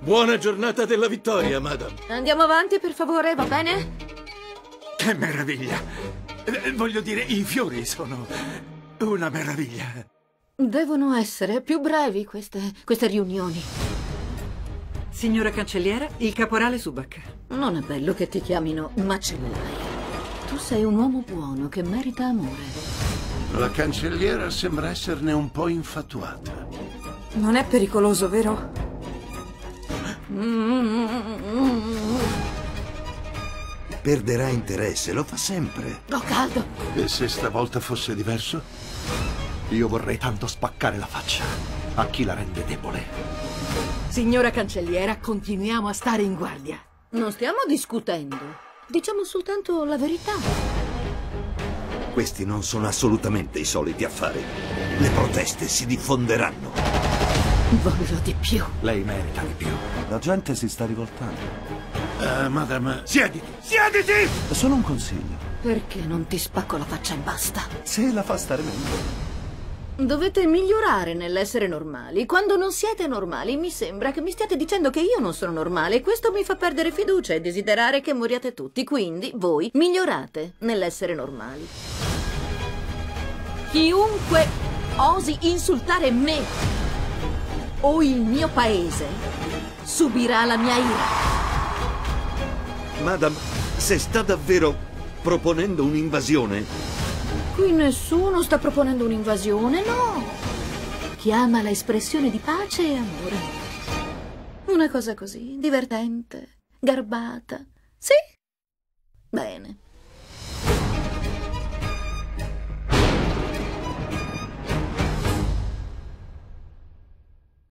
Buona giornata della vittoria, madam. Andiamo avanti, per favore, va bene? Che meraviglia! Voglio dire, i fiori sono una meraviglia. Devono essere più brevi queste riunioni. Signora cancelliera, il caporale Subak. Non è bello che ti chiamino macellaio. Tu sei un uomo buono che merita amore. La cancelliera sembra esserne un po' infatuata. Non è pericoloso, vero? Perderà interesse, lo fa sempre. Ho caldo. E se stavolta fosse diverso? Io vorrei tanto spaccare la faccia a chi la rende debole. Signora cancelliera, continuiamo a stare in guardia. Non stiamo discutendo. Diciamo soltanto la verità. Questi non sono assolutamente i soliti affari. Le proteste si diffonderanno. Voglio di più. Lei merita di più. La gente si sta rivoltando. Madame, Siediti! Siediti! Solo un consiglio. Perché non ti spacco la faccia e basta? Se la fa stare meglio. Dovete migliorare nell'essere normali. Quando non siete normali, mi sembra che mi stiate dicendo che io non sono normale e questo mi fa perdere fiducia e desiderare che moriate tutti. Quindi, voi migliorate nell'essere normali. Chiunque osi insultare me o il mio paese subirà la mia ira. Madam, se sta davvero proponendo un'invasione... Qui nessuno sta proponendo un'invasione, no. Chiamala espressione di pace e amore. Una cosa così, divertente, garbata. Sì? Bene.